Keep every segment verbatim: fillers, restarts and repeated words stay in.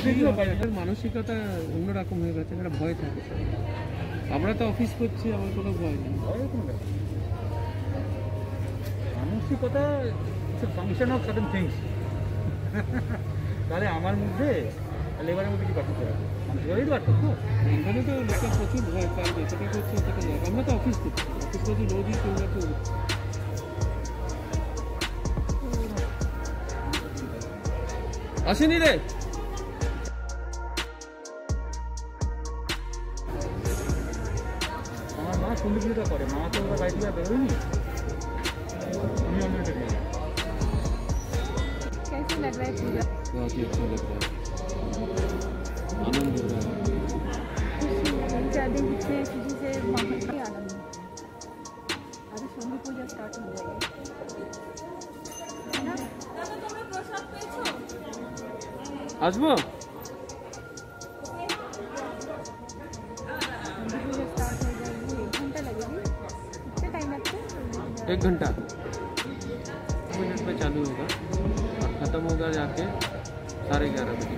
মানসিকতা অন্যরকম হয়ে গেছে, একটা ভয় থাকে। আমরা তো অফিস করছি, আমার কোনো ভয় নেই। মানসিকতা ফাংশন অফ সার্টেন থিংস। তাহলে আমার মধ্যে লেবারের মধ্যে কি পার্থক্য আছে? মানসিকতাই তো পার্থক্য। এখানে তো লোকের প্রচুর ভয় পায়, যেটা করছে সেটা নয়। আমরা তো অফিস করছি, অফিস করছি রোজই কেউ না কেউ। আসেনি রে আমার মা সন্ধ্যে করে, মা তো ওরা বাড়ি থেকে বেরোয়নি। আমি অন্য कैसे लग रहा है पूजा? बहुत ही अच्छा लग रहा है, आनंद हो रहा है। चार दिन से खुशी से माहौल का आनंद है। अभी संधि पूजा स्टार्ट हो जाएगी है ना? আসবো एक घंटा मिनट में चालू होगा और ख़त्म होगा जाके साढ़े ग्यारह बजे।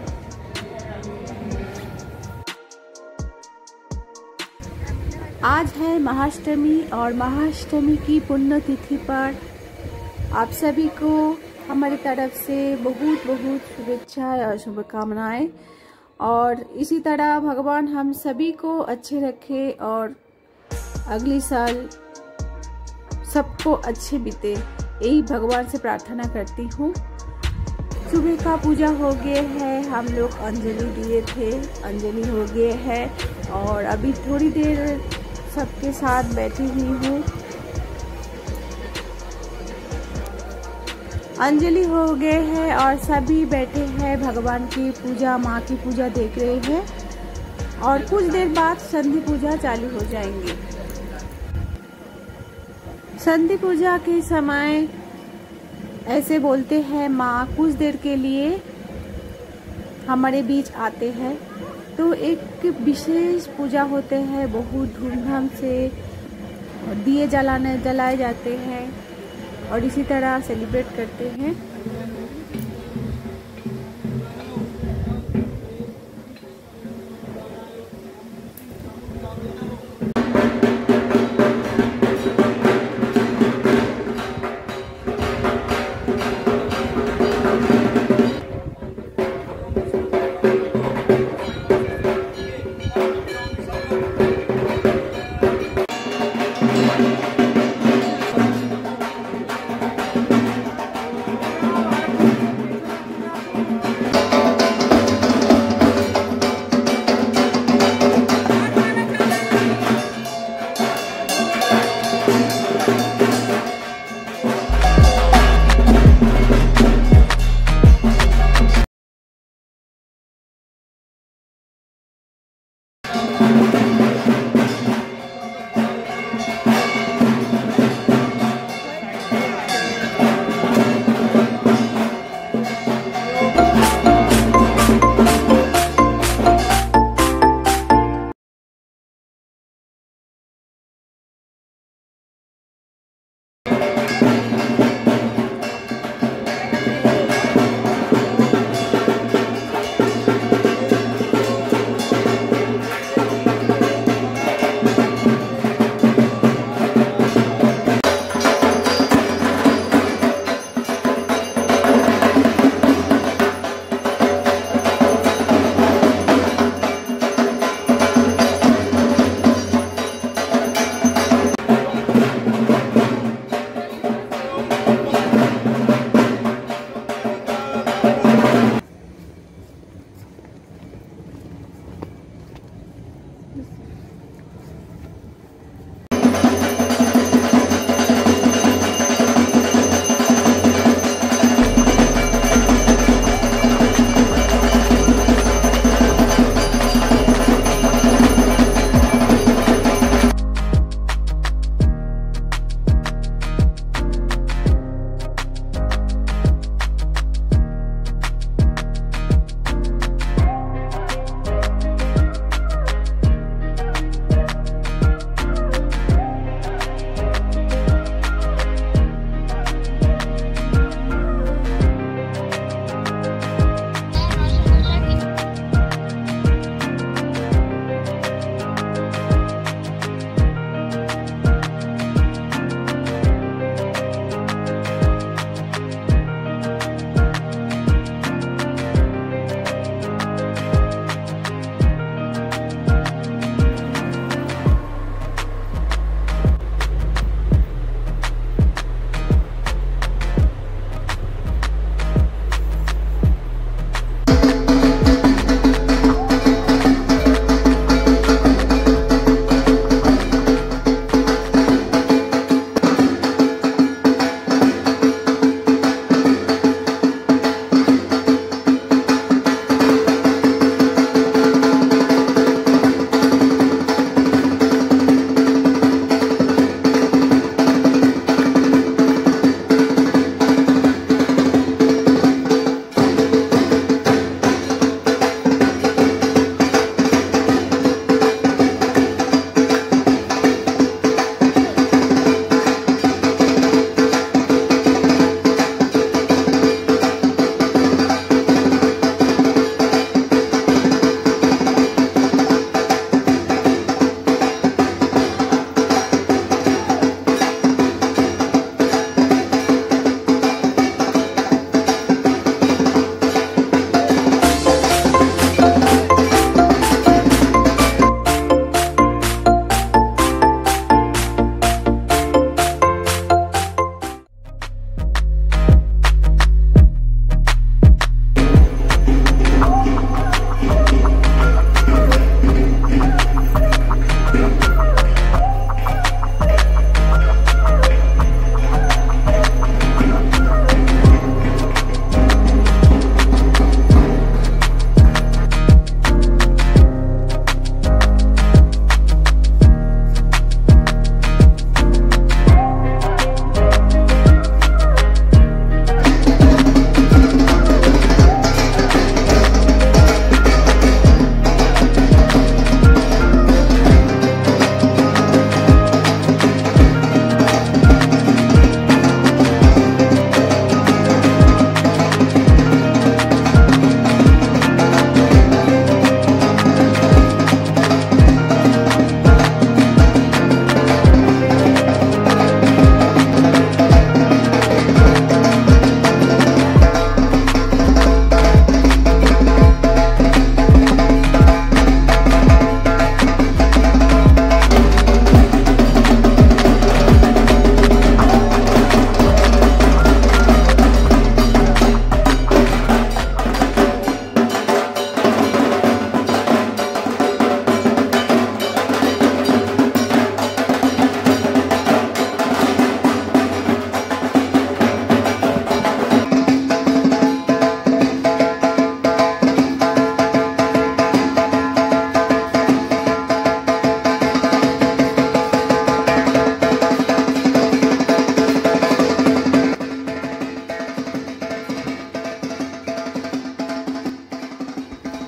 आज है महाअष्टमी और महाअष्टमी की पुण्यतिथि पर आप सभी को हमारी तरफ से बहुत बहुत शुभेच्छा और शुभकामनाएं। और इसी तरह भगवान हम सभी को अच्छे रखे और अगले साल सबको अच्छे बीते, यही भगवान से प्रार्थना करती हूँ। सुबह का पूजा हो गए है, हम लोग अंजलि दिए थे, अंजलि हो गए है और अभी थोड़ी देर सबके साथ बैठी हुई हूँ। अंजलि हो गए है और सभी बैठे हैं भगवान की पूजा, माँ की पूजा देख रहे हैं और कुछ देर बाद संधि पूजा चालू हो जाएंगी। संधि पूजा के समय ऐसे बोलते हैं माँ कुछ देर के लिए हमारे बीच आते हैं, तो एक विशेष पूजा होते हैं, बहुत धूमधाम से दिए जलाने जलाए जाते हैं और इसी तरह सेलिब्रेट करते हैं।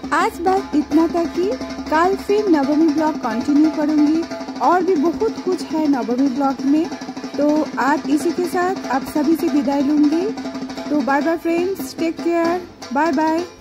आज बात इतना था कि कल फिर नवमी ब्लॉग कंटिन्यू करूँगी और भी बहुत कुछ है नवमी ब्लॉग में। तो आज इसी के साथ आप सभी से विदाई लूँगी। तो bye bye friends, take care, bye bye.